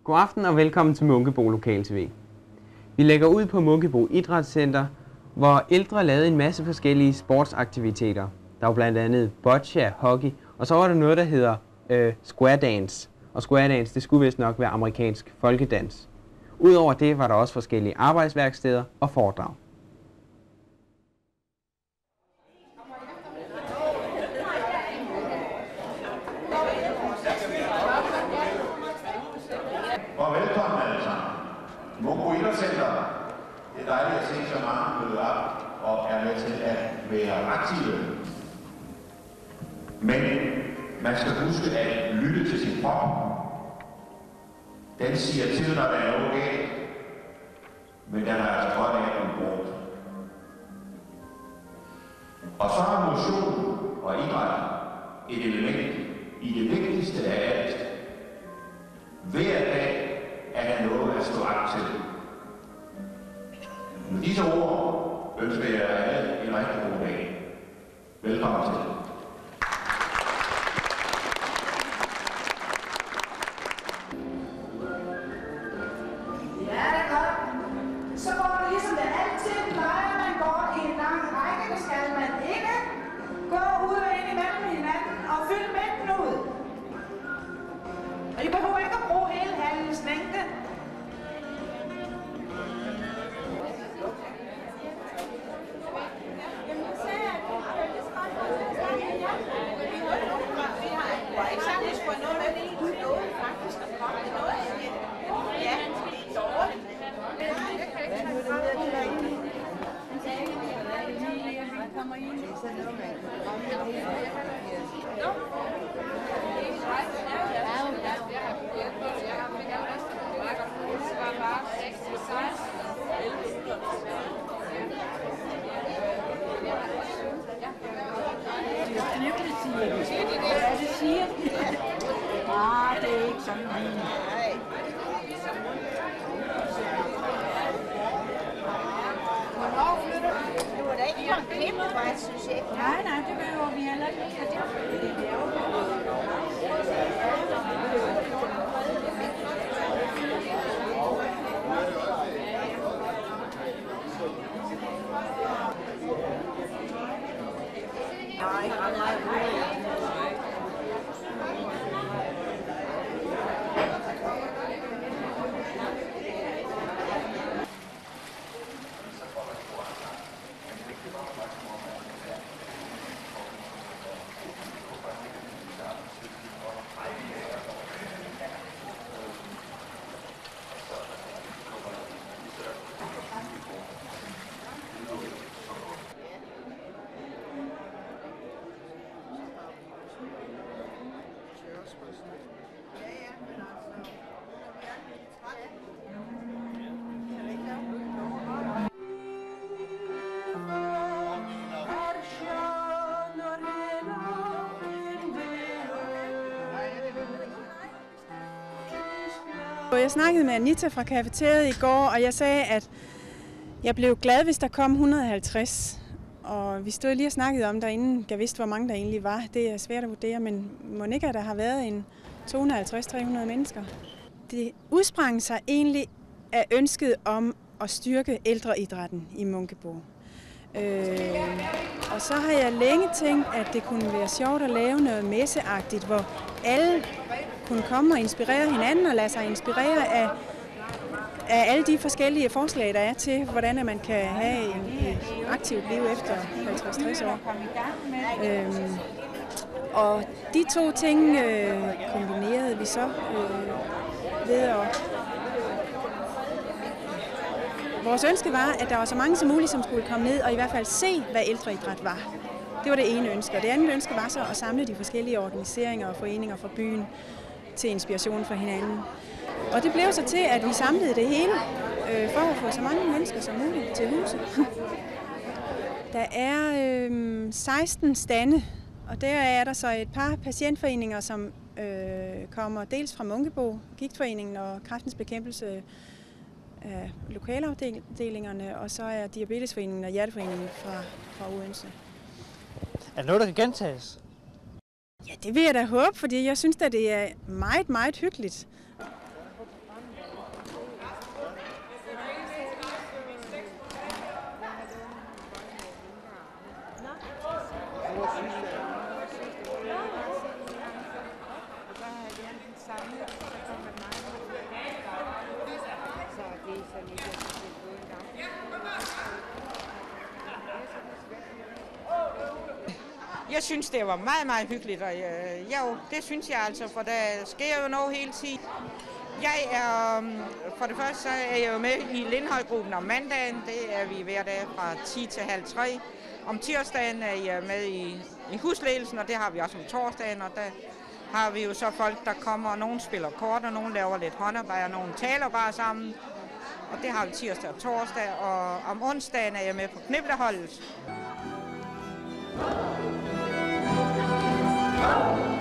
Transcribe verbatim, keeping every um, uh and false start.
God aften og velkommen til Munkebo Lokal T V. Vi lægger ud på Munkebo Idrætscenter, hvor ældre lavede en masse forskellige sportsaktiviteter. Der var blandt andet boccia, hockey, og så var der noget, der hedder øh, square dance. Og square dance, det skulle vist nok være amerikansk folkedans. Udover det var der også forskellige arbejdsværksteder og foredrag. Og velkommen alle sammen. Munkebo Idrætscenter. Det er dejligt at se så mange møde op og er med til at være aktive. Men man skal huske at lytte til sin krop. Den siger til, når der er noget galt, men den er altså godt af at blive brugt. Og så er motion og idræt et element i det vigtigste af alt. Hver dag er der noget at stå op til. Med disse ord ønsker jeg alle en rigtig god dag. Velkommen til. Ja, det er godt. Så går det ligesom det altid plejer. Man går i en lang række. Det skal man ikke. Gå ud og ind imellem hinanden og fyld mængden ud. Og I behøver ikke at bruge hele halens længde. Ah, det er ikke sådan lige. Hvornår flytter du? Du er da ikke fra Klippevej, synes jeg. Nej, nej, det behøver vi heller ikke. Nej, nej, nej. Jeg snakkede med Anita fra cafeteriet i går, og jeg sagde, at jeg blev glad, hvis der kom et hundrede og halvtreds. Og vi stod lige og snakkede om derinde, jeg vidste, hvor mange der egentlig var. Det er svært at vurdere, men må ikke, at der har været en to hundrede og halvtreds til tre hundrede mennesker. Det udsprang sig egentlig af ønsket om at styrke ældreidrætten i Munkebo. Øh, og så har jeg længe tænkt, at det kunne være sjovt at lave noget messeagtigt, hvor alle kunne komme og inspirere hinanden og lade sig inspirere af, af alle de forskellige forslag, der er til, hvordan man kan have et aktivt liv efter halvtreds til tres år. Øhm, og de to ting øh, kombinerede vi så øh, ved at... Vores ønske var, at der var så mange som muligt, som skulle komme ned og i hvert fald se, hvad ældreidræt var. Det var det ene ønske. Og det andet ønske var så at samle de forskellige organiseringer og foreninger fra byen til inspiration for hinanden. Og det blev så til, at vi samlede det hele øh, for at få så mange mennesker som muligt til huset. Der er øh, seksten stande, og der er der så et par patientforeninger, som øh, kommer dels fra Munkebo, Gigtforeningen og Kræftens Bekæmpelse af lokalafdelingerne, og så er Diabetesforeningen og Hjerteforeningen fra, fra Odense. Er det noget, der kan gentages? Ja, det vil jeg da håbe, fordi jeg synes, at det er meget, meget hyggeligt. Jeg synes, det var meget, meget hyggeligt, og øh, jo, det synes jeg altså, for der sker jo noget hele tiden. Jeg er, for det første så er jeg jo med i Lindhøjgruppen om mandagen, det er vi hver dag fra ti til halv tre. Om tirsdagen er jeg med i, i husledelsen, og det har vi også om torsdagen, og der har vi jo så folk, der kommer, og nogen spiller kort, og nogen laver lidt håndarbejde, og nogen taler bare sammen. Og det har vi tirsdag og torsdag, og om onsdagen er jeg med på knipleholdet.